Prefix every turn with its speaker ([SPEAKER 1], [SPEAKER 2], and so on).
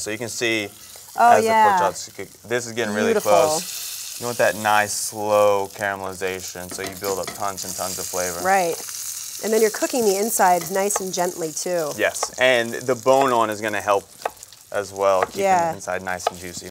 [SPEAKER 1] So you can see
[SPEAKER 2] Oh,
[SPEAKER 1] as
[SPEAKER 2] yeah.
[SPEAKER 1] the pork chops, this is getting really
[SPEAKER 2] Beautiful.
[SPEAKER 1] close. You want that nice, slow caramelization so you build up tons and tons of flavor.
[SPEAKER 2] Right. And then you're cooking the inside nice and gently, too.
[SPEAKER 1] Yes, and the bone-on is going to help as well, keeping the inside nice and juicy.